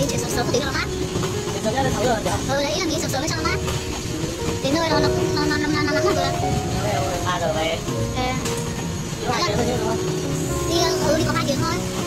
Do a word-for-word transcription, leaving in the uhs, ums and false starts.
đi chuyển sớm sớm một tí cho nó mát. Chuyển sớm nhất là sáu giờ nhỉ? Ừ đấy, là nghỉ sớm sớm cho nó mát. Đến nơi nó nó nó nó nó nó nắng rồi. ba giờ về. Ờ. Đi hai tiếng thôi chứ đúng không? Đi ừ đi có hai tiếng thôi.